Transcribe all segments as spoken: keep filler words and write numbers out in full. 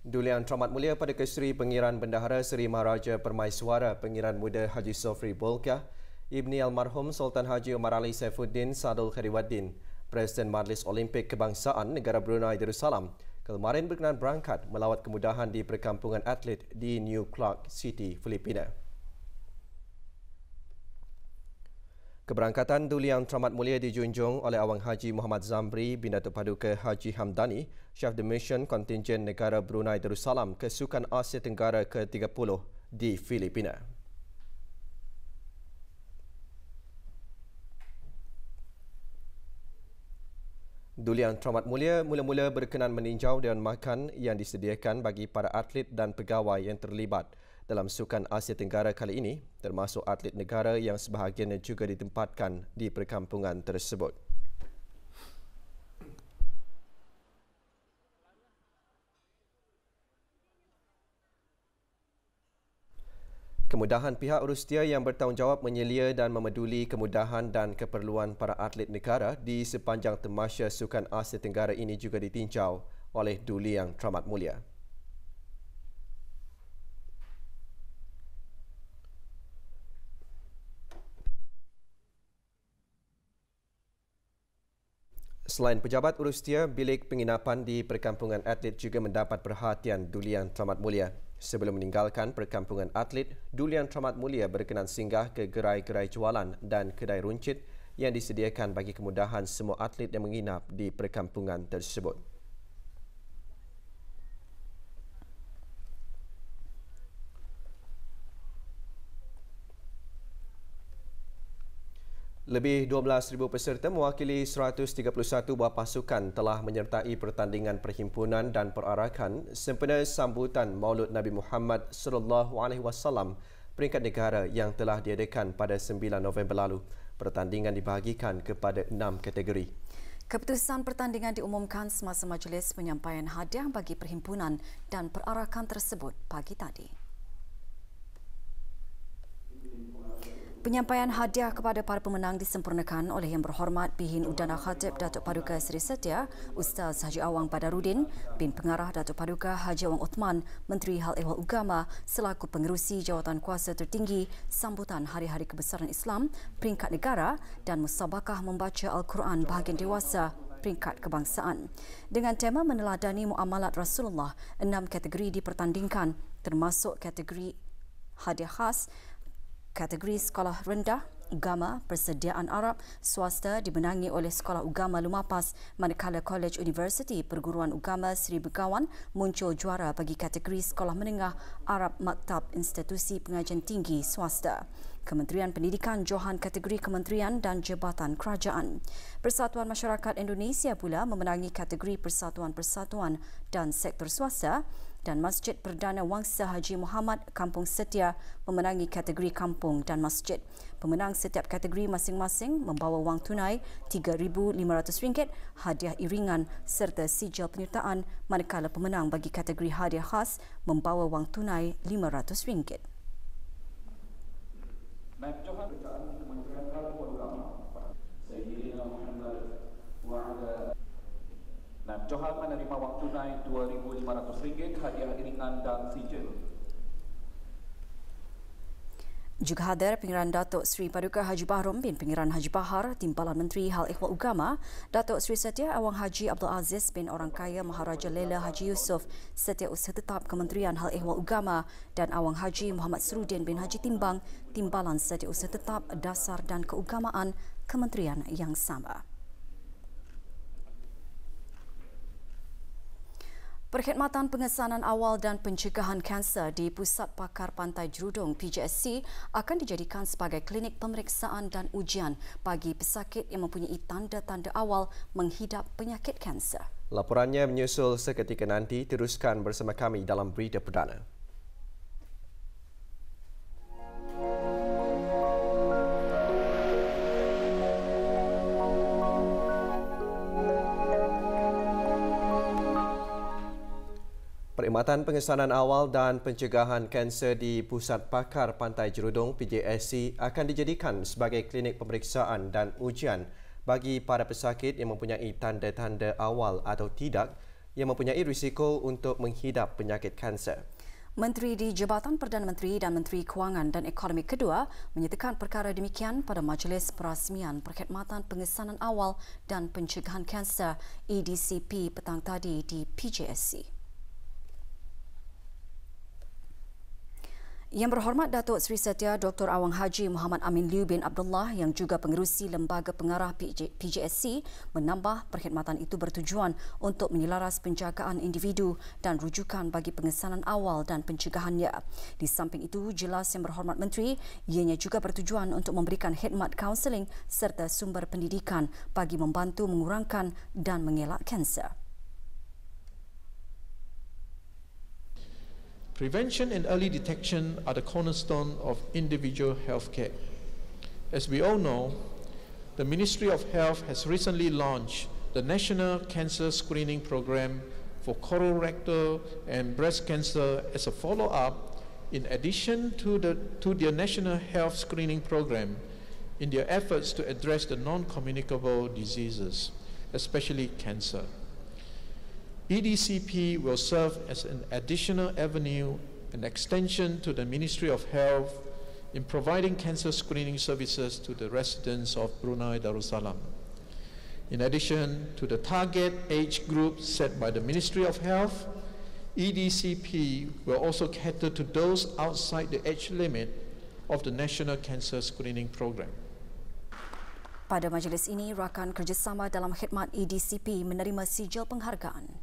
Duli Yang Teramat Mulia Pada Keseri Pengiran Bendahara Seri Maharaja Permaiswara Pengiran Muda Haji Sofri Bolkiah, Ibni Almarhum Sultan Haji Umar Ali Saifuddin Sadul Khairuddin, Presiden Majlis Olimpik Kebangsaan Negara Brunei Darussalam, kemarin berkenan berangkat melawat kemudahan di perkampungan atlet di New Clark City, Filipina. Keberangkatan Duli Yang Teramat Mulia dijunjung oleh Awang Haji Muhammad Zamri bin Datuk Paduka Haji Hamdani, Chief the Mission Kontingen Negara Brunei Darussalam ke Sukan Asia Tenggara ke tiga puluh di Filipina. Duli Yang Teramat Mulia mula-mula berkenan meninjau dewan makan yang disediakan bagi para atlet dan pegawai yang terlibat dalam Sukan Asia Tenggara kali ini, termasuk atlet negara yang sebahagiannya juga ditempatkan di perkampungan tersebut. Kemudahan pihak Rustia yang bertanggungjawab menyelia dan memeduli kemudahan dan keperluan para atlet negara di sepanjang temasya Sukan Asia Tenggara ini juga ditinjau oleh Duli Yang Teramat Mulia. Selain pejabat Rustia, bilik penginapan di perkampungan atlet juga mendapat perhatian Duli Yang Teramat Mulia. Sebelum meninggalkan perkampungan atlet, Duli Yang Teramat Mulia berkenan singgah ke gerai-gerai jualan dan kedai runcit yang disediakan bagi kemudahan semua atlet yang menginap di perkampungan tersebut. Lebih dua belas ribu peserta mewakili seratus tiga puluh satu buah pasukan telah menyertai pertandingan perhimpunan dan perarakan sempena sambutan Maulud Nabi Muhammad sallallahu alaihi wasallam peringkat negara yang telah diadakan pada sembilan November lalu. Pertandingan dibahagikan kepada enam kategori. Keputusan pertandingan diumumkan semasa majlis penyampaian hadiah bagi perhimpunan dan perarakan tersebut pagi tadi. Penyampaian hadiah kepada para pemenang disempurnakan oleh Yang Berhormat Bihin Udana Khatib Datuk Paduka Seri Setia Ustaz Haji Awang Badarudin bin Pengarah Datuk Paduka Haji Awang Uthman, Menteri Hal Ehwal Ugama selaku pengerusi jawatan kuasa tertinggi sambutan Hari-Hari Kebesaran Islam peringkat negara dan musabakah membaca Al-Quran bahagian dewasa peringkat kebangsaan. Dengan tema meneladani muamalat Rasulullah, enam kategori dipertandingkan termasuk kategori hadiah khas, kategori sekolah rendah, agama, persediaan Arab, swasta dimenangi oleh Sekolah Ugama Lumapas, manakala Kolej Universiti Perguruan Ugama Seri Begawan muncul juara bagi kategori sekolah menengah Arab Maktab Institusi Pengajian Tinggi Swasta. Kementerian Pendidikan johan kategori kementerian dan jabatan kerajaan. Persatuan Masyarakat Indonesia pula memenangi kategori persatuan-persatuan dan sektor swasta, dan Masjid Perdana Wangsa Haji Muhammad Kampung Setia memenangi kategori kampung dan masjid. Pemenang setiap kategori masing-masing membawa wang tunai tiga ribu lima ratus ringgit, hadiah iringan serta sijil penyertaan, manakala pemenang bagi kategori hadiah khas membawa wang tunai lima ratus ringgit. Naib Johan menerima wang tunai dua ribu lima ratus ringgit, hadiah iringan dan sijil. Juga hadir Pengiran Datuk Seri Paduka Haji Bahrom bin Pengiran Haji Bahar, Timbalan Menteri Hal Ehwal Ugama, Datuk Seri Setia Awang Haji Abdul Aziz bin Orang Kaya Maharaja Lela Haji Yusof, Setiausaha Tetap Kementerian Hal Ehwal Ugama, dan Awang Haji Muhammad Serudin bin Haji Timbang, Timbalan Setiausaha Tetap Dasar dan Keugamaan Kementerian yang sama. Perkhidmatan pengesanan awal dan pencegahan kanser di Pusat Pakar Pantai Jerudong P J S C akan dijadikan sebagai klinik pemeriksaan dan ujian bagi pesakit yang mempunyai tanda-tanda awal menghidap penyakit kanser. Laporannya menyusul seketika nanti. Teruskan bersama kami dalam Berita Perdana. Perkhidmatan pengesanan awal dan pencegahan kanser di Pusat Pakar Pantai Jerudong P J S C akan dijadikan sebagai klinik pemeriksaan dan ujian bagi para pesakit yang mempunyai tanda-tanda awal atau tidak yang mempunyai risiko untuk menghidap penyakit kanser. Menteri di Jabatan Perdana Menteri dan Menteri Kewangan dan Ekonomi kedua menyatakan perkara demikian pada Majlis Perasmian Perkhidmatan Pengesanan Awal dan Pencegahan Kanser E D C P petang tadi di P J S C. Yang berhormat Datuk Seri Setia Doktor Awang Haji Muhammad Amin Liu bin Abdullah yang juga pengerusi Lembaga Pengarah P J S C menambah perkhidmatan itu bertujuan untuk menyelaras penjagaan individu dan rujukan bagi pengesanan awal dan pencegahannya. Di samping itu, jelas Yang Berhormat Menteri, ianya juga bertujuan untuk memberikan khidmat kaunseling serta sumber pendidikan bagi membantu mengurangkan dan mengelak kanser. Prevention and early detection are the cornerstone of individual healthcare. As we all know, the Ministry of Health has recently launched the National Cancer Screening Program for colorectal and breast cancer as a follow-up in addition to the to their National Health Screening Program in their efforts to address the non-communicable diseases, especially cancer. E D C P will serve as an additional avenue and extension to the Ministry of Health in providing cancer screening services to the residents of Brunei Darussalam. In addition to the target age group set by the Ministry of Health, E D C P will also cater to those outside the age limit of the National Cancer Screening Program. Pada majlis ini, rakan kerjasama dalam khidmat E D C P menerima sijil penghargaan.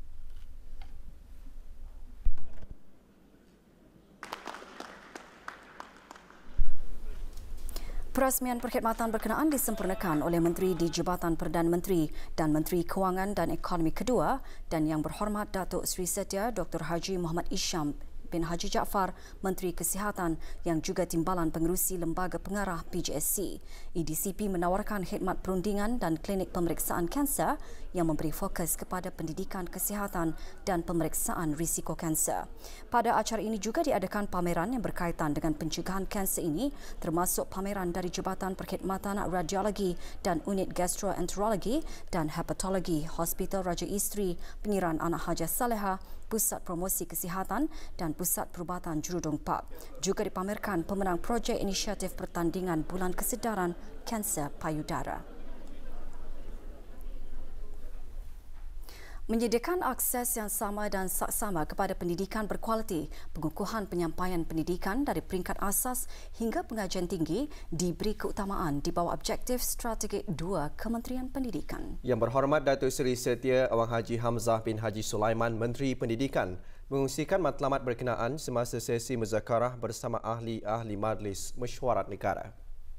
Perasmian perkhidmatan berkenaan disempurnakan oleh Menteri di Jabatan Perdana Menteri dan Menteri Kewangan dan Ekonomi kedua dan Yang Berhormat Datuk Seri Setia Doktor Haji Muhammad Isham bin Haji Jaafar, Menteri Kesihatan yang juga Timbalan Pengerusi Lembaga Pengarah P J S C. E D C P menawarkan khidmat perundingan dan klinik pemeriksaan kanser yang memberi fokus kepada pendidikan kesihatan dan pemeriksaan risiko kanser. Pada acara ini juga diadakan pameran yang berkaitan dengan pencegahan kanser ini, termasuk pameran dari Jabatan Perkhidmatan Radiologi dan Unit Gastroenterologi dan Hepatologi Hospital Raja Isteri Pengiran Anak Hajah Saleha, Pusat Promosi Kesihatan dan Pusat Perubatan Jurudong Pub. Juga dipamerkan pemenang projek inisiatif pertandingan Bulan Kesedaran Kanser Payudara. Menyediakan akses yang sama dan saksama kepada pendidikan berkualiti, pengukuhan penyampaian pendidikan dari peringkat asas hingga pengajian tinggi diberi keutamaan di bawah objektif strategik dua Kementerian Pendidikan. Yang Berhormat Datuk Seri Setia Awang Haji Hamzah bin Haji Sulaiman, Menteri Pendidikan, mengungsikan matlamat berkenaan semasa sesi muzakarah bersama ahli-ahli Majlis Mesyuarat Negara.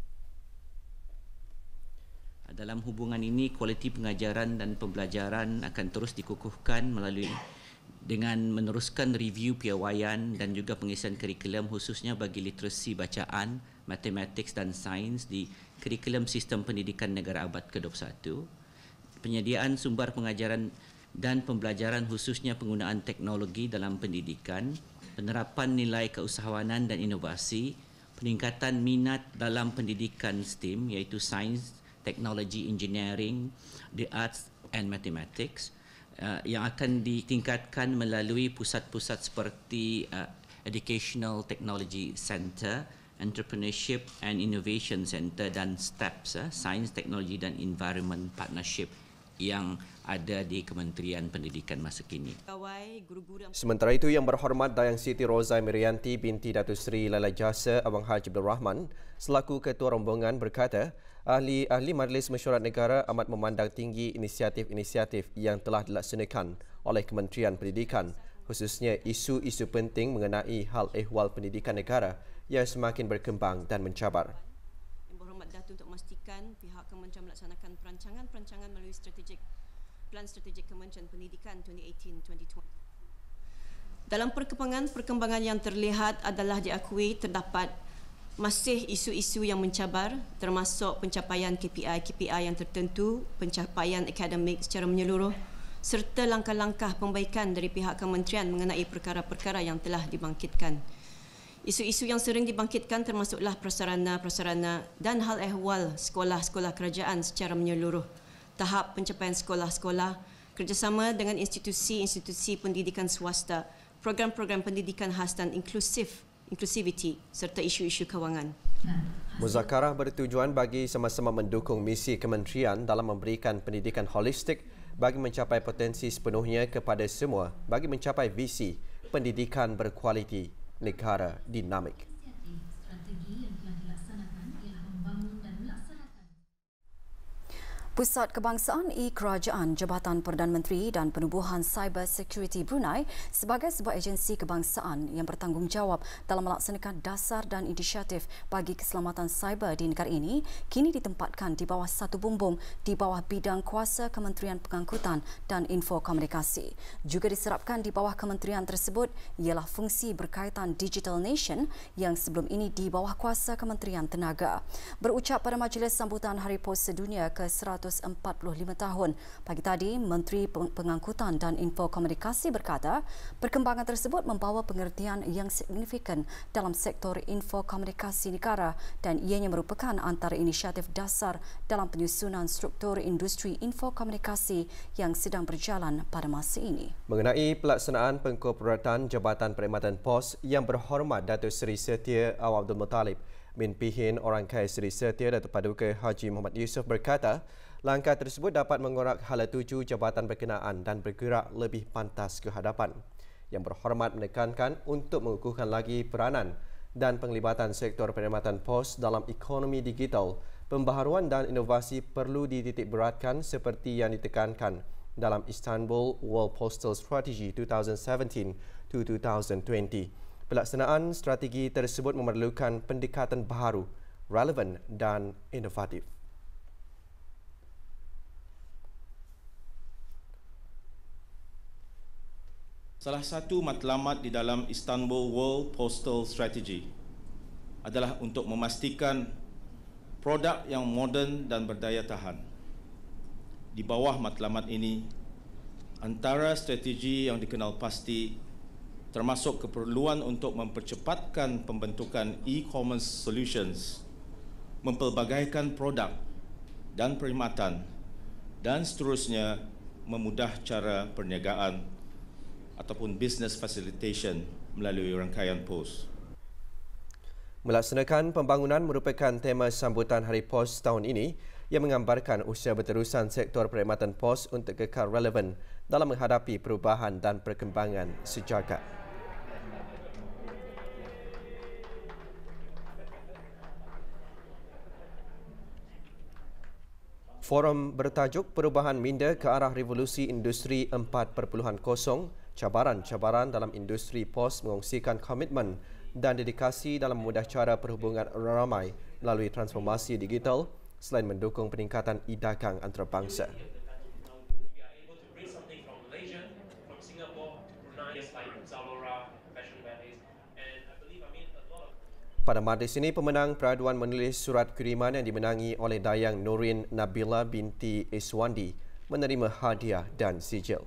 Dalam hubungan ini, kualiti pengajaran dan pembelajaran akan terus dikukuhkan melalui dengan meneruskan review piawaian dan juga pengisian kurikulum khususnya bagi literasi bacaan, matematik dan sains di kurikulum sistem pendidikan negara abad ke dua puluh satu, penyediaan sumber pengajaran dan pembelajaran khususnya penggunaan teknologi dalam pendidikan, penerapan nilai keusahawanan dan inovasi, peningkatan minat dalam pendidikan STEM iaitu sains, teknologi, engineering, the arts and mathematics uh, yang akan ditingkatkan melalui pusat-pusat seperti uh, Educational Technology Center, Entrepreneurship and Innovation Center dan STEPS, uh, Science, Technology dan Environment Partnership yang ada di Kementerian Pendidikan masa kini. Sementara itu, Yang Berhormat Dayang Siti Rozai Merianti binti Datuk Seri Lala Jasa Abang Haji Abdul Rahman selaku Ketua Rombongan berkata, ahli-ahli Majlis Mesyuarat Negara amat memandang tinggi inisiatif-inisiatif yang telah dilaksanakan oleh Kementerian Pendidikan, khususnya isu-isu penting mengenai hal ehwal pendidikan negara yang semakin berkembang dan mencabar. Yang Berhormat Datuk untuk memastikan pihak Kementerian melaksanakan perancangan-perancangan melalui strategik Plan Strategik Kementerian Pendidikan dua ribu lapan belas dua ribu dua puluh. Dalam perkembangan-perkembangan yang terlihat adalah diakui terdapat masih isu-isu yang mencabar termasuk pencapaian K P I-K P I yang tertentu, pencapaian akademik secara menyeluruh serta langkah-langkah pembaikan dari pihak kementerian mengenai perkara-perkara yang telah dibangkitkan. Isu-isu yang sering dibangkitkan termasuklah prasarana-prasarana dan hal ehwal sekolah-sekolah kerajaan secara menyeluruh, tahap pencapaian sekolah-sekolah kerjasama dengan institusi-institusi pendidikan swasta, program-program pendidikan khas dan inklusif, inklusiviti serta isu-isu kewangan. Muzakarah bertujuan bagi sama-sama mendukung misi kementerian dalam memberikan pendidikan holistik bagi mencapai potensi sepenuhnya kepada semua bagi mencapai visi pendidikan berkualiti negara dinamik. Pusat Kebangsaan E-Kerajaan Jabatan Perdana Menteri dan Penubuhan Cyber Security Brunei sebagai sebuah agensi kebangsaan yang bertanggungjawab dalam melaksanakan dasar dan inisiatif bagi keselamatan cyber di negara ini kini ditempatkan di bawah satu bumbung di bawah bidang kuasa Kementerian Pengangkutan dan Infokomunikasi. Juga diserapkan di bawah kementerian tersebut ialah fungsi berkaitan Digital Nation yang sebelum ini di bawah kuasa Kementerian Tenaga. Berucap pada majlis sambutan Hari Pos Sedunia ke seratus empat puluh lima tahun. Pagi tadi, Menteri Pengangkutan dan Infokomunikasi berkata, perkembangan tersebut membawa pengertian yang signifikan dalam sektor infokomunikasi negara dan ianya merupakan antara inisiatif dasar dalam penyusunan struktur industri infokomunikasi yang sedang berjalan pada masa ini. Mengenai pelaksanaan pengkorporatan Jabatan Perkhidmatan Pos yang berhormat Datuk Seri Setia Awang Abdul Muttalib, Min Pihin Orang Kaya Seri Setia Datuk Paduka Haji Muhammad Yusof berkata, langkah tersebut dapat mengorak hala tuju jabatan berkenaan dan bergerak lebih pantas ke hadapan. Yang berhormat menekankan untuk mengukuhkan lagi peranan dan penglibatan sektor perkhidmatan pos dalam ekonomi digital, pembaharuan dan inovasi perlu dititikberatkan seperti yang ditekankan dalam Istanbul World Postal Strategy dua ribu tujuh belas to dua ribu dua puluh. Pelaksanaan strategi tersebut memerlukan pendekatan baharu, relevan dan inovatif. Salah satu matlamat di dalam Istanbul World Postal Strategy adalah untuk memastikan produk yang moden dan berdaya tahan. Di bawah matlamat ini, antara strategi yang dikenal pasti termasuk keperluan untuk mempercepatkan pembentukan e-commerce solutions, mempelbagaikan produk dan perkhidmatan, dan seterusnya memudah cara perniagaan ataupun business facilitation melalui rangkaian pos. Melaksanakan pembangunan merupakan tema sambutan Hari Pos tahun ini yang menggambarkan usaha berterusan sektor perkhidmatan pos untuk kekal relevan dalam menghadapi perubahan dan perkembangan sejagat. Forum bertajuk Perubahan Minda ke arah Revolusi Industri empat titik kosong, cabaran-cabaran dalam industri pos mengongsikan komitmen dan dedikasi dalam memudah cara perhubungan orang ramai melalui transformasi digital selain mendukung peningkatan e-dagang antarabangsa. Pada majlis ini, pemenang peraduan menulis surat kiriman yang dimenangi oleh Dayang Nurin Nabila binti Iswandi menerima hadiah dan sijil.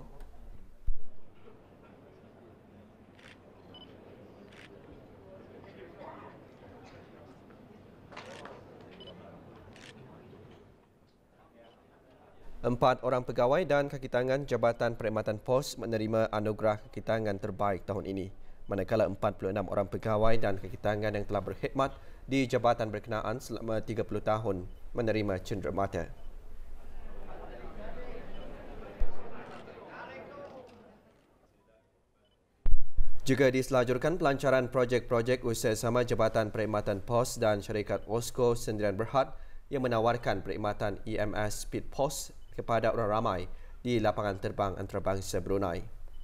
Empat orang pegawai dan kaki tangan Jabatan Perkhidmatan Pos menerima anugerah kaki tangan terbaik tahun ini, manakala empat puluh enam orang pegawai dan kaki tangan yang telah berkhidmat di jabatan berkenaan selama tiga puluh tahun menerima cenderamata. Juga diselajurkan pelancaran projek-projek usaha sama Jabatan Perkhidmatan Pos dan syarikat Osco Sendirian Berhad yang menawarkan perkhidmatan E M S Speed Pos kepada orang ramai di lapangan terbang antarabangsa Brunei.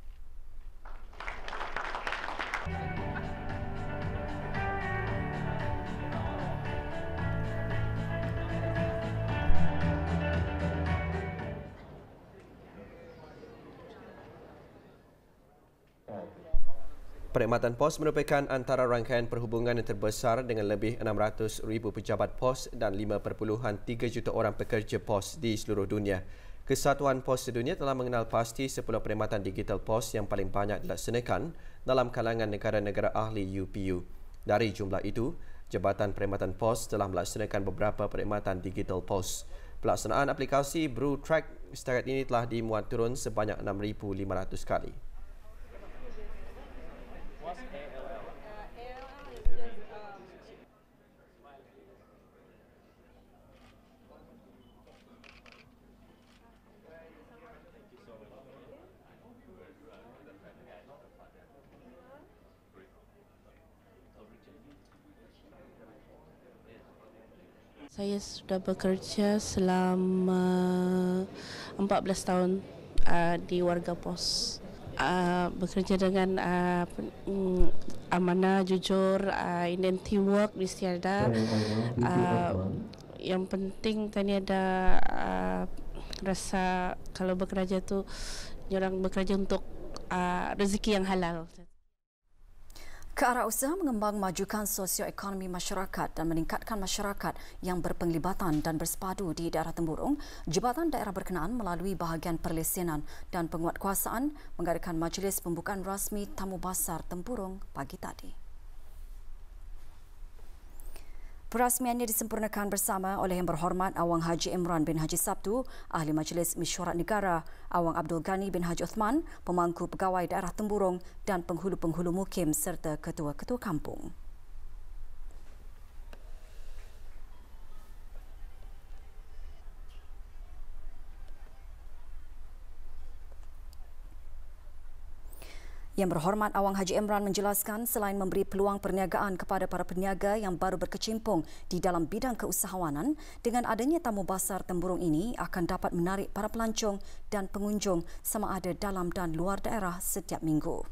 Perkhidmatan pos merupakan antara rangkaian perhubungan yang terbesar dengan lebih enam ratus ribu pejabat pos dan lima perpuluhan tiga juta orang pekerja pos di seluruh dunia. Kesatuan Pos Sedunia telah mengenal pasti sepuluh perkhidmatan digital pos yang paling banyak dilaksanakan dalam kalangan negara-negara ahli U P U. Dari jumlah itu, Jabatan Perkhidmatan Pos telah melaksanakan beberapa perkhidmatan digital pos. Pelaksanaan aplikasi Brew Track setakat ini telah dimuat turun sebanyak enam ribu lima ratus kali. Saya sudah bekerja selama empat belas tahun uh, di Warga Pos. Uh, bekerja dengan uh, um, amanah, jujur, uh, dan teamwork istiadat. Uh, yang penting tadi ada uh, rasa kalau bekerja tu, orang bekerja untuk uh, rezeki yang halal. Ke arah usaha mengembang majukan sosioekonomi masyarakat dan meningkatkan masyarakat yang berpenglibatan dan bersepadu di daerah Temburong, Jabatan Daerah berkenaan melalui bahagian perlesenan dan penguatkuasaan mengadakan majlis pembukaan rasmi Tamu Basar Temburong pagi tadi. Perasmiannya disempurnakan bersama oleh Yang Berhormat Awang Haji Imran bin Haji Sabtu, Ahli Majlis Mesyuarat Negara, Awang Abdul Ghani bin Haji Uthman, Pemangku Pegawai Daerah Temburong dan penghulu-penghulu mukim serta ketua-ketua kampung. Yang Berhormat Awang Haji Imran menjelaskan selain memberi peluang perniagaan kepada para peniaga yang baru berkecimpung di dalam bidang keusahawanan, dengan adanya Tamu Basar Temburong ini akan dapat menarik para pelancong dan pengunjung sama ada dalam dan luar daerah setiap minggu.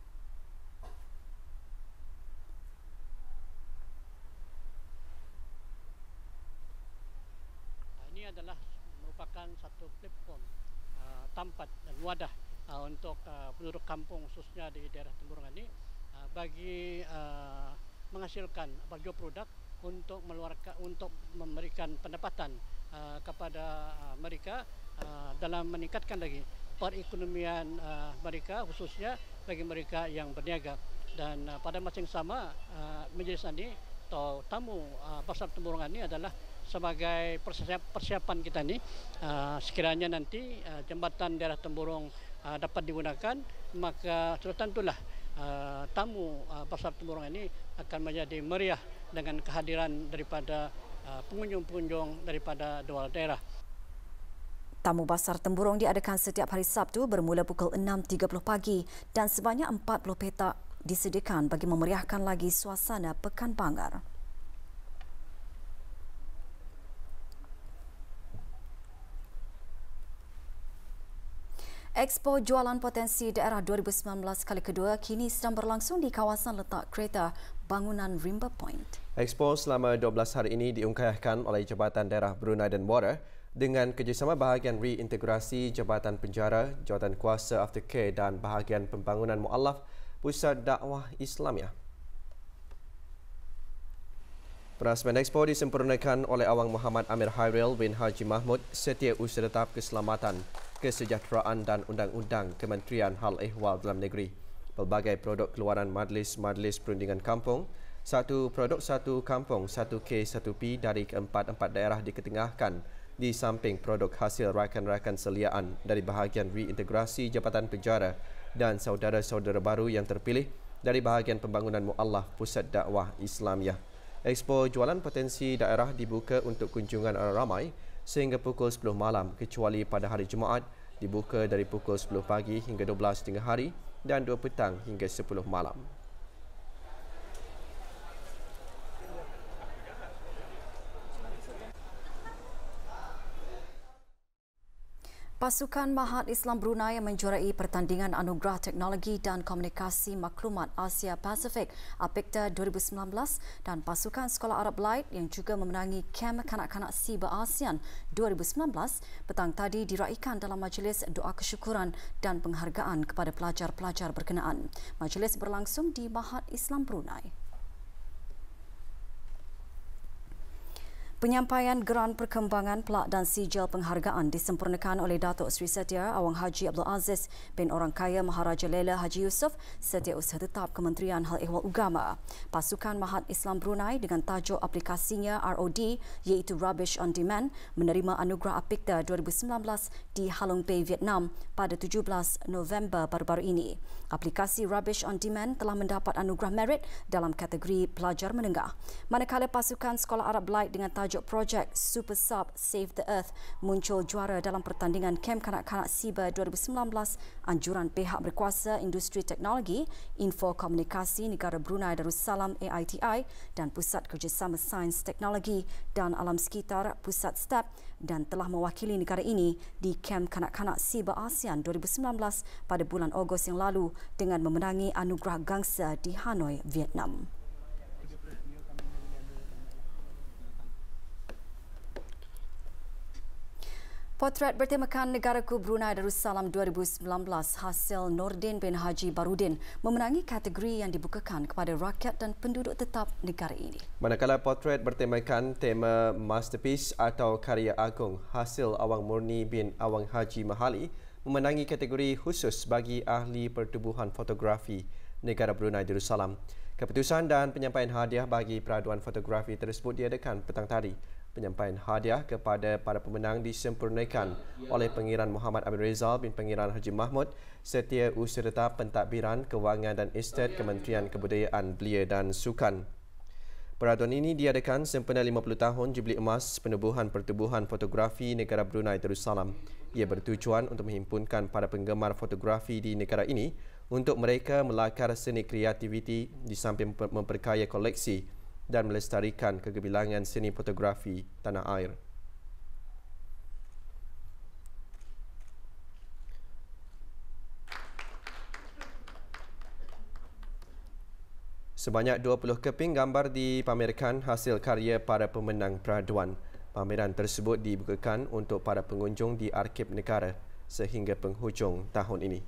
Ini adalah merupakan satu platform uh, tempat dan wadah Uh, untuk uh, penduduk kampung khususnya di daerah Temburong ini uh, bagi uh, menghasilkan berjual produk untuk meluarkan untuk memberikan pendapatan uh, kepada uh, mereka uh, dalam meningkatkan lagi perekonomian uh, mereka khususnya bagi mereka yang berniaga. Dan uh, pada masa yang sama uh, majlis ini atau tamu uh, Basar Temburong ini adalah sebagai persiapan kita ni uh, sekiranya nanti uh, jambatan daerah Temburong uh, dapat digunakan, maka sudah tentulah uh, tamu uh, Basar Temburong ini akan menjadi meriah dengan kehadiran daripada uh, pengunjung-pengunjung daripada dua daerah. Tamu Basar Temburong diadakan setiap hari Sabtu bermula pukul enam tiga puluh pagi dan sebanyak empat puluh petak disediakan bagi memeriahkan lagi suasana Pekan Bangar. Expo Jualan Potensi Daerah dua ribu sembilan belas kali kedua kini sedang berlangsung di kawasan letak kereta bangunan Rimba Point. Expo selama dua belas hari ini diungkayahkan oleh Jabatan Daerah Brunei dan Border dengan kerjasama bahagian reintegrasi Jabatan Penjara, Jawatan Kuasa Aftercare dan bahagian pembangunan mu'alaf Pusat Dakwah Islamiah. Perasmian Expo disempurnakan oleh Awang Muhammad Amir Hairil bin Haji Mahmud, Setiausaha Tetap Keselamatan, Kesejahteraan dan Undang-Undang Kementerian Hal Ehwal Dalam Negeri. Pelbagai produk keluaran Majlis-Majlis Perundingan Kampung, satu produk satu kampung, satu K satu P dari keempat-empat daerah diketengahkan di samping produk hasil rakan-rakan seliaan dari bahagian reintegrasi Jabatan Penjara dan saudara-saudara baru yang terpilih dari bahagian pembangunan mu'alaf Pusat Dakwah Islamiah. Expo Jualan Potensi Daerah dibuka untuk kunjungan orang ramai sehingga pukul sepuluh malam kecuali pada hari Jumaat dibuka dari pukul sepuluh pagi hingga dua belas tengah hari dan dua petang hingga sepuluh malam. Pasukan Mahat Islam Brunei yang menjuarai pertandingan Anugerah Teknologi dan Komunikasi Maklumat Asia Pasifik APECTA dua ribu sembilan belas dan Pasukan Sekolah Arab Light yang juga memenangi Kem Kanak-Kanak Siber ASEAN dua ribu sembilan belas petang tadi diraikan dalam majlis doa kesyukuran dan penghargaan kepada pelajar-pelajar berkenaan. Majlis berlangsung di Mahat Islam Brunei. Penyampaian geran perkembangan pelak dan sijil penghargaan disempurnakan oleh Datuk Seri Setia Awang Haji Abdul Aziz bin Orang Kaya Maharaja Lela Haji Yusof Setiausaha Tetap Kementerian Hal Ehwal Ugama. Pasukan Mahat Islam Brunei dengan tajuk aplikasinya R O D iaitu Rubbish on Demand menerima anugerah Apikta dua ribu sembilan belas di Halong Bay, Vietnam pada tujuh belas November baru-baru ini. Aplikasi Rubbish on Demand telah mendapat anugerah merit dalam kategori pelajar menengah. Manakala pasukan Sekolah Arab Light dengan tajuk projek Super Sub Save the Earth muncul juara dalam pertandingan Kem Kanak-Kanak SIBA dua ribu sembilan belas anjuran pihak berkuasa industri teknologi, info komunikasi negara Brunei Darussalam A I T I dan Pusat Kerjasama Sains Teknologi dan Alam Sekitar Pusat S T E P dan telah mewakili negara ini di Kem Kanak-Kanak SIBA ASEAN dua ribu sembilan belas pada bulan Ogos yang lalu dengan memenangi anugerah gangsa di Hanoi, Vietnam. Potret bertemakan Negaraku Brunei Darussalam dua ribu sembilan belas hasil Nordin bin Haji Barudin memenangi kategori yang dibukakan kepada rakyat dan penduduk tetap negara ini. Manakala potret bertemakan tema Masterpiece atau Karya Agung hasil Awang Murni bin Awang Haji Mahali memenangi kategori khusus bagi ahli pertubuhan fotografi negara Brunei Darussalam. Keputusan dan penyampaian hadiah bagi peraduan fotografi tersebut diadakan petang tadi. Penyampaian hadiah kepada para pemenang disempurnakan oleh Pengiran Muhammad Amir Rizal bin Pengiran Haji Mahmud Setiausaha Tetap Pentadbiran Kewangan dan Estet Kementerian Kebudayaan Belia dan Sukan. Peraduan ini diadakan sempena lima puluh tahun Jubili Emas Penubuhan Pertubuhan Fotografi Negara Brunei Darussalam. Ia bertujuan untuk menghimpunkan para penggemar fotografi di negara ini untuk mereka melakar seni kreativiti di samping memperkaya koleksi dan melestarikan kegemilangan seni fotografi tanah air. Sebanyak dua puluh keping gambar dipamerkan hasil karya para pemenang peraduan. Pameran tersebut dibukakan untuk para pengunjung di Arkib Negara sehingga penghujung tahun ini.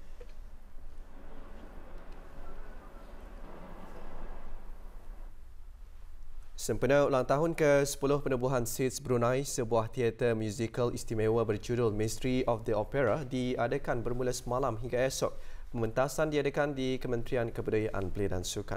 Sempena ulang tahun ke sepuluh penubuhan Seeds Brunei, sebuah teater musikal istimewa berjudul Mystery of the Opera diadakan bermula semalam hingga esok. Pementasan diadakan di Kementerian Kebudayaan Belia dan Sukan.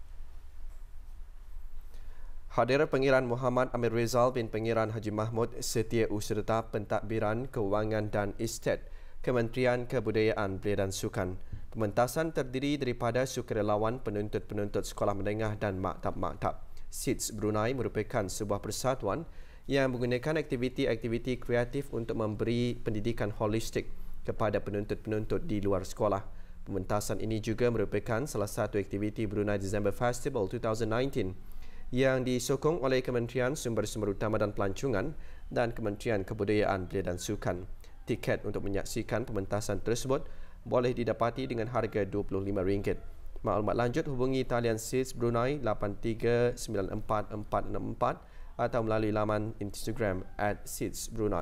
Hadir Pengiran Muhammad Amir Rizal bin Pengiran Haji Mahmud Setiausaha Tetap Pentadbiran Kewangan dan Estet Kementerian Kebudayaan Belia dan Sukan. Pementasan terdiri daripada sukarelawan, penuntut-penuntut sekolah menengah dan maktab-maktab. Seeds Brunei merupakan sebuah persatuan yang menggunakan aktiviti-aktiviti kreatif untuk memberi pendidikan holistik kepada penuntut-penuntut di luar sekolah. Pementasan ini juga merupakan salah satu aktiviti Brunei December Festival dua ribu sembilan belas yang disokong oleh Kementerian Sumber-Sumber Utama dan Pelancongan dan Kementerian Kebudayaan Belia dan Sukan. Tiket untuk menyaksikan pementasan tersebut boleh didapati dengan harga dua puluh lima ringgit. Maklumat lanjut hubungi talian Seeds Brunei lapan tiga sembilan empat empat enam empat atau melalui laman Instagram at Seeds Brunei.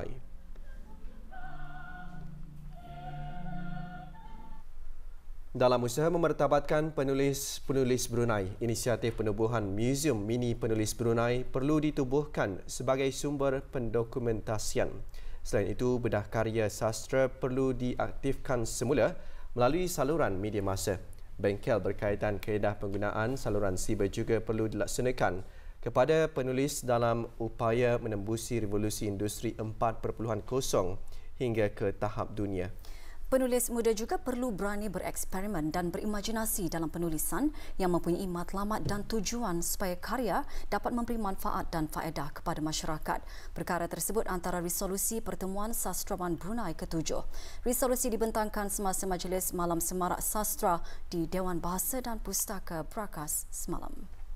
Dalam usaha memertabatkan penulis-penulis Brunei, inisiatif penubuhan Museum Mini Penulis Brunei perlu ditubuhkan sebagai sumber pendokumentasian. Selain itu, bedah karya sastra perlu diaktifkan semula melalui saluran media massa. Bengkel berkaitan kaedah penggunaan saluran SIBA juga perlu dilaksanakan kepada penulis dalam upaya menembusi revolusi industri empat titik kosong hingga ke tahap dunia. Penulis muda juga perlu berani bereksperimen dan berimajinasi dalam penulisan yang mempunyai matlamat dan tujuan supaya karya dapat memberi manfaat dan faedah kepada masyarakat. Perkara tersebut antara resolusi Pertemuan Sastrawan Brunei ketujuh. Resolusi dibentangkan semasa majlis Malam Semarak Sastra di Dewan Bahasa dan Pustaka Brakas semalam.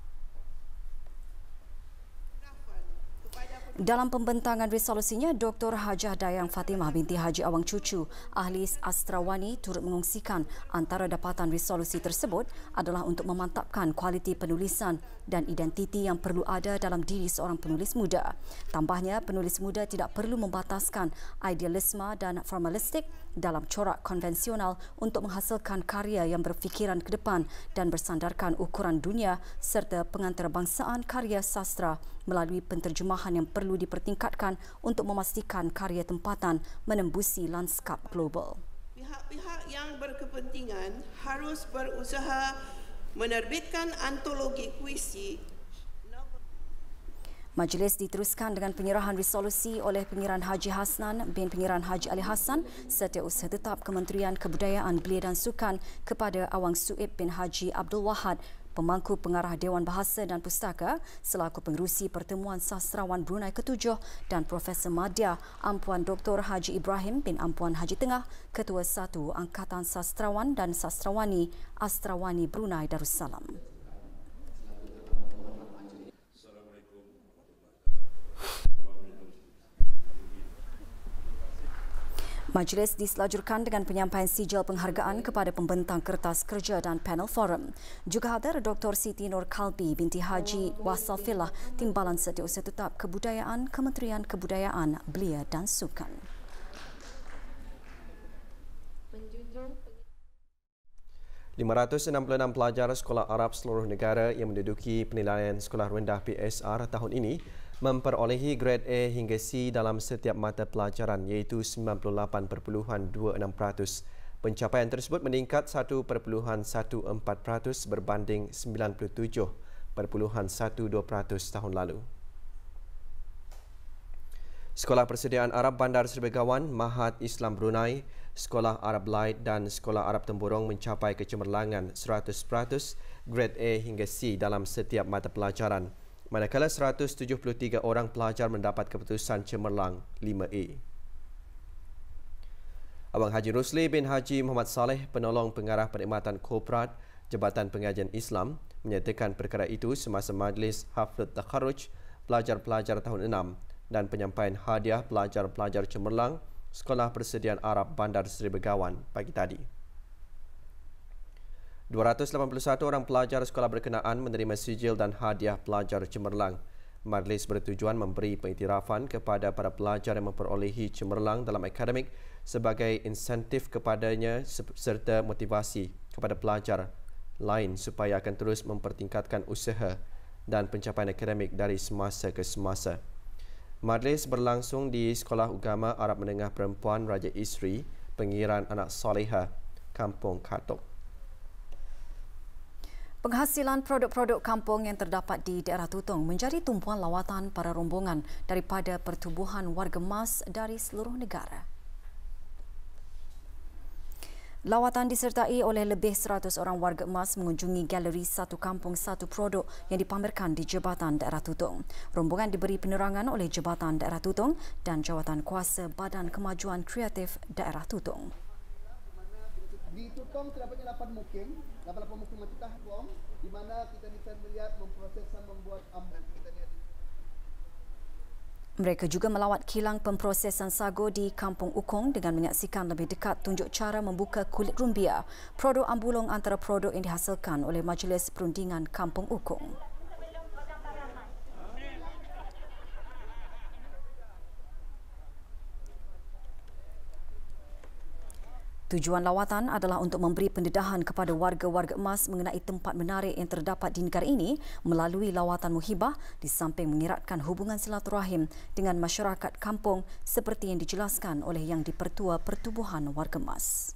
Dalam pembentangan resolusinya, Doktor Hajah Dayang Fatimah binti Haji Awang Cucu, ahli astrawani, turut mengungsikan antara dapatan resolusi tersebut adalah untuk memantapkan kualiti penulisan dan identiti yang perlu ada dalam diri seorang penulis muda. Tambahnya, penulis muda tidak perlu membataskan idealisme dan formalistik dalam corak konvensional untuk menghasilkan karya yang berfikiran ke depan dan bersandarkan ukuran dunia serta pengantarbangsaan karya sastra melalui penterjemahan yang perlu dipertingkatkan untuk memastikan karya tempatan menembusi lanskap global. Pihak-pihak yang berkepentingan harus berusaha menerbitkan antologi puisi. Majlis diteruskan dengan penyerahan resolusi oleh Pengiran Haji Hasnan bin Pengiran Haji Ali Hassan Setiausaha Tetap Kementerian Kebudayaan Belia dan Sukan kepada Awang Suib bin Haji Abdul Wahad, Pemangku Pengarah Dewan Bahasa dan Pustaka selaku pengerusi Pertemuan Sastrawan Brunei ketujuh dan Profesor Madya Ampuan Doktor Haji Ibrahim bin Ampuan Haji Tengah, Ketua Satu Angkatan Sastrawan dan Sastrawani Astrawani Brunei Darussalam. Majlis diselajurkan dengan penyampaian sijil penghargaan kepada pembentang kertas kerja dan panel forum. Juga hadir Doktor Siti Nur Kalbi binti Haji Wasalfillah, Timbalan Setiausaha Tetap Kebudayaan, Kementerian Kebudayaan, Belia dan Sukan. lima ratus enam puluh enam pelajar sekolah Arab seluruh negara yang menduduki penilaian sekolah rendah P S R tahun ini memperolehi grade A hingga C dalam setiap mata pelajaran iaitu sembilan puluh lapan perpuluhan dua enam peratus. Pencapaian tersebut meningkat satu perpuluhan satu empat peratus berbanding sembilan puluh tujuh perpuluhan satu dua peratus tahun lalu. Sekolah Persediaan Arab Bandar Seri Begawan, Mahat Islam Brunei, Sekolah Arab Light dan Sekolah Arab Temburong mencapai kecemerlangan seratus peratus grade A hingga C dalam setiap mata pelajaran, manakala seratus tujuh puluh tiga orang pelajar mendapat keputusan cemerlang lima A. Abang Haji Rusli bin Haji Muhammad Saleh, Penolong Pengarah Perkhidmatan Korporat Jabatan Pengajian Islam, menyatakan perkara itu semasa majlis Haflud Takharuj pelajar-pelajar tahun enam dan penyampaian hadiah pelajar-pelajar cemerlang Sekolah Persediaan Arab Bandar Seri Begawan pagi tadi. dua ratus lapan puluh satu orang pelajar sekolah berkenaan menerima sijil dan hadiah pelajar cemerlang. Majlis bertujuan memberi pengiktirafan kepada para pelajar yang memperolehi cemerlang dalam akademik sebagai insentif kepadanya serta motivasi kepada pelajar lain supaya akan terus mempertingkatkan usaha dan pencapaian akademik dari semasa ke semasa. Majlis berlangsung di Sekolah Ugama Arab Menengah Perempuan Raja Isri, Pengiran Anak Soleha, Kampung Katok. Penghasilan produk-produk kampung yang terdapat di daerah Tutong menjadi tumpuan lawatan para rombongan daripada pertubuhan warga emas dari seluruh negara. Lawatan disertai oleh lebih seratus orang warga emas mengunjungi galeri Satu Kampung Satu Produk yang dipamerkan di Jabatan Daerah Tutong. Rombongan diberi penerangan oleh Jabatan Daerah Tutong dan Jawatan Kuasa Badan Kemajuan Kreatif Daerah Tutong. Di Tutong terdapatnya lapan mukim, lapan mukim matutah Tutong, di mana kita bisa melihat memproses dan membuat amban. Mereka juga melawat kilang pemprosesan sago di Kampung Ukong dengan menyaksikan lebih dekat tunjuk cara membuka kulit rumbia, produk ambulong antara produk yang dihasilkan oleh Majlis Perundingan Kampung Ukong. Tujuan lawatan adalah untuk memberi pendedahan kepada warga-warga emas mengenai tempat menarik yang terdapat di negara ini melalui lawatan muhibah di samping mengeratkan hubungan silaturahim dengan masyarakat kampung seperti yang dijelaskan oleh Yang di-Pertua Pertubuhan Warga Emas.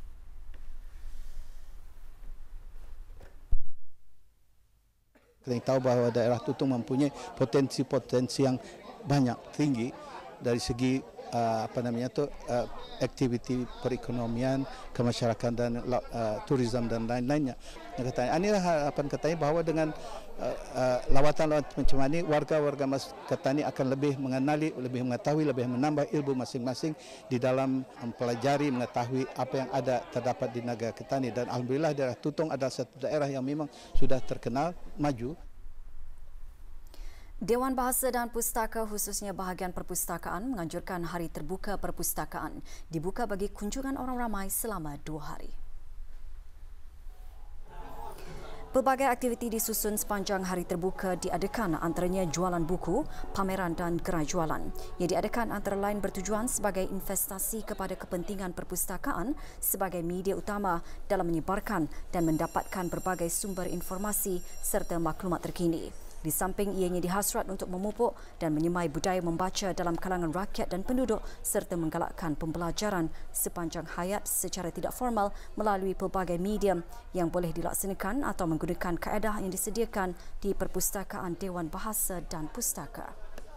Kita tahu bahawa daerah Tutong mempunyai potensi-potensi yang banyak, tinggi dari segi Uh, apa namanya tu uh, aktiviti perekonomian, kemasyarakatan dan uh, turisme dan lain-lainnya. Yang katanya, inilah harapan katanya bahawa dengan uh, uh, lawatan-lawatan macam ini warga-warga mas katanya akan lebih mengenali, lebih mengetahui, lebih menambah ilmu masing-masing di dalam mempelajari, mengetahui apa yang ada terdapat di negara kita ini. Dan alhamdulillah daerah Tutong adalah satu daerah yang memang sudah terkenal maju. Dewan Bahasa dan Pustaka khususnya bahagian perpustakaan menganjurkan Hari Terbuka Perpustakaan dibuka bagi kunjungan orang ramai selama dua hari. Pelbagai aktiviti disusun sepanjang hari terbuka diadakan, antaranya jualan buku, pameran dan gerai jualan. Ia diadakan antara lain bertujuan sebagai investasi kepada kepentingan perpustakaan sebagai media utama dalam menyebarkan dan mendapatkan berbagai sumber informasi serta maklumat terkini. Di samping ianya dihasrat untuk memupuk dan menyemai budaya membaca dalam kalangan rakyat dan penduduk serta menggalakkan pembelajaran sepanjang hayat secara tidak formal melalui pelbagai medium yang boleh dilaksanakan atau menggunakan kaedah yang disediakan di Perpustakaan Dewan Bahasa dan Pustaka.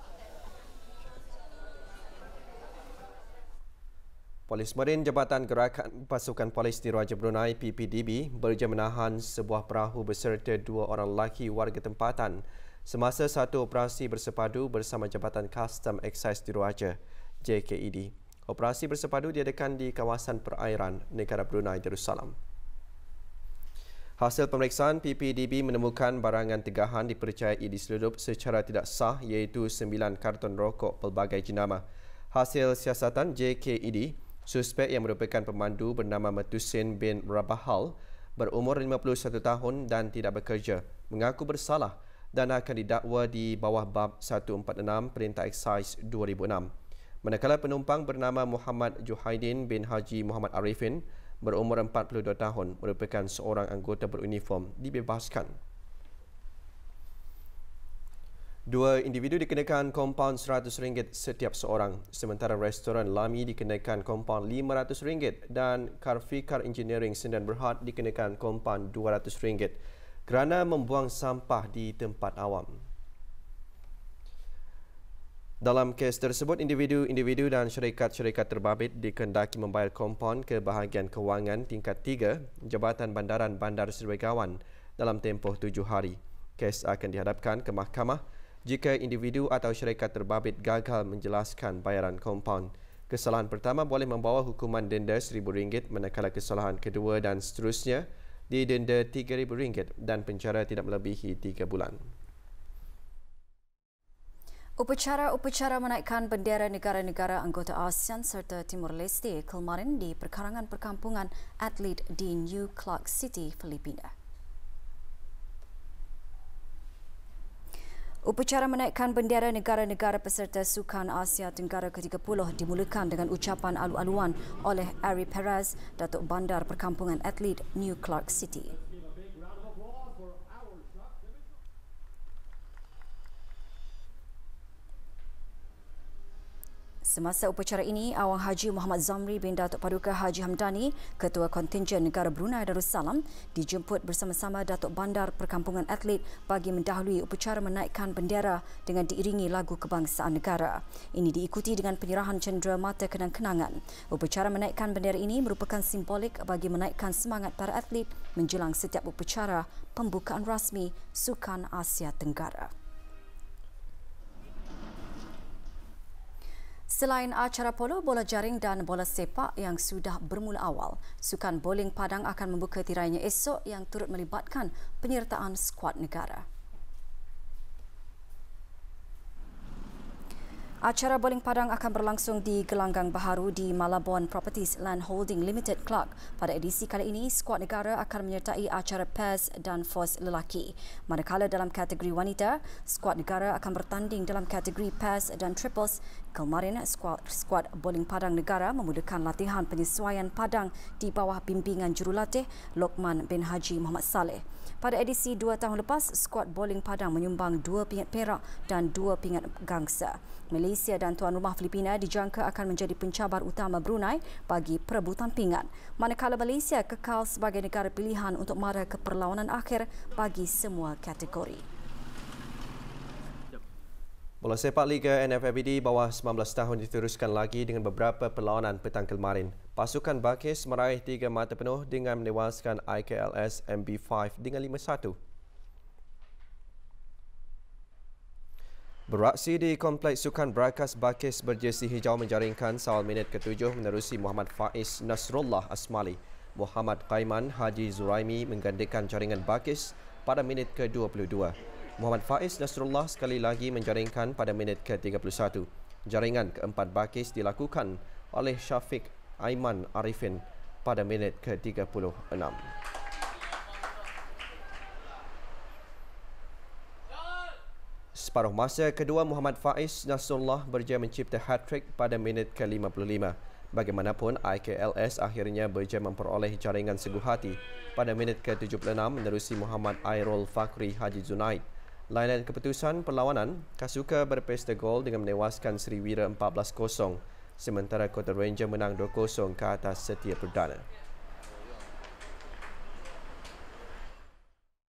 Polis Marin Jabatan Gerakan Pasukan Polis Diraja Brunei P P D B berjaya menahan sebuah perahu beserta dua orang lelaki warga tempatan semasa satu operasi bersepadu bersama Jabatan Custom Excise Diraja J K E D. Operasi bersepadu diadakan di kawasan perairan negara Brunei Darussalam. Hasil pemeriksaan, P P D B menemukan barangan tegahan dipercayai diseludup secara tidak sah iaitu sembilan karton rokok pelbagai jenama. Hasil siasatan J K E D, suspek yang merupakan pemandu bernama Matusin bin Rabahal berumur lima puluh satu tahun dan tidak bekerja, mengaku bersalah dan akan didakwa di bawah bab seratus empat puluh enam Perintah Excise dua ribu enam. Manakala penumpang bernama Muhammad Juhaidin bin Haji Muhammad Arifin berumur empat puluh dua tahun merupakan seorang anggota beruniform dibebaskan. Dua individu dikenakan kompaun seratus ringgit setiap seorang, sementara restoran Lami dikenakan kompaun lima ratus ringgit dan Karfikar Engineering Sendirian Berhad dikenakan kompaun dua ratus ringgit kerana membuang sampah di tempat awam. Dalam kes tersebut, individu-individu dan syarikat-syarikat terbabit dikendaki membayar kompaun ke bahagian kewangan tingkat tiga Jabatan Bandaran Bandar Serwegawan dalam tempoh tujuh hari. Kes akan dihadapkan ke mahkamah jika individu atau syarikat terbabit gagal menjelaskan bayaran kompaun. Kesalahan pertama boleh membawa hukuman denda seribu ringgit, manakala kesalahan kedua dan seterusnya didenda tiga ribu ringgit dan penjara tidak melebihi tiga bulan. Upacara-upacara menaikkan bendera negara-negara anggota ASEAN serta Timur Leste kemarin di perkarangan perkampungan atlet di New Clark City, Filipina. Upacara menaikkan bendera negara-negara peserta Sukan Asia Tenggara ke tiga puluh dimulakan dengan ucapan alu-aluan oleh Ari Perez, Datuk Bandar Perkampungan Atlet New Clark City. Semasa upacara ini, Awang Haji Muhammad Zamri bin Datuk Paduka Haji Hamdani, Ketua Kontingen Negara Brunei Darussalam, dijemput bersama-sama Datuk Bandar Perkampungan Atlet bagi mendahului upacara menaikkan bendera dengan diiringi lagu kebangsaan negara. Ini diikuti dengan penyerahan cendera mata kenang-kenangan. Upacara menaikkan bendera ini merupakan simbolik bagi menaikkan semangat para atlet menjelang setiap upacara pembukaan rasmi Sukan Asia Tenggara. Selain acara polo, bola jaring dan bola sepak yang sudah bermula awal, Sukan Bowling Padang akan membuka tirainya esok yang turut melibatkan penyertaan skuad negara. Acara bowling Padang akan berlangsung di gelanggang baharu di Malabon Properties Land Holding Limited Clark. Pada edisi kali ini, skuad negara akan menyertai acara pairs dan force lelaki. Manakala dalam kategori wanita, skuad negara akan bertanding dalam kategori pairs dan triples. Kemarin, skuad, skuad bowling Padang negara memulakan latihan penyesuaian Padang di bawah bimbingan jurulatih Lokman bin Haji Muhammad Saleh. Pada edisi dua tahun lepas, skuad bowling Padang menyumbang dua pingat perak dan dua pingat gangsa. Malaysia dan tuan rumah Filipina dijangka akan menjadi pencabar utama Brunei bagi perebutan pingat, manakala Malaysia kekal sebagai negara pilihan untuk mara ke perlawanan akhir bagi semua kategori. Bola sepak Liga N F F B D bawah sembilan belas tahun diteruskan lagi dengan beberapa perlawanan petang kemarin. Pasukan Bakis meraih tiga mata penuh dengan menewaskan I K L S M B lima dengan lima satu. Beraksi di Kompleks Sukan Berakas, Bakis berjersey hijau menjaringkan sawal minit ketujuh menerusi Muhammad Faiz Nasrullah Asmali. Muhammad Qaiman Haji Zuraimi menggandakan jaringan Bakis pada minit ke dua puluh dua. Muhammad Faiz Nasrullah sekali lagi menjaringkan pada minit ke tiga puluh satu. Jaringan keempat Bakis dilakukan oleh Syafiq Aiman Arifin pada minit ke tiga puluh enam. Separuh masa kedua, Muhammad Faiz Nasrullah berjaya mencipta hat-trick pada minit ke lima puluh lima. Bagaimanapun, I K L S akhirnya berjaya memperoleh jaringan seguh hati pada minit ke tujuh puluh enam menerusi Muhammad Airul Fakri Haji Zunaid. Layanan keputusan perlawanan, Kasuka berpesta gol dengan menewaskan Sriwira empat belas kosong, sementara Kota Ranger menang dua kosong ke atas Setia Perdana.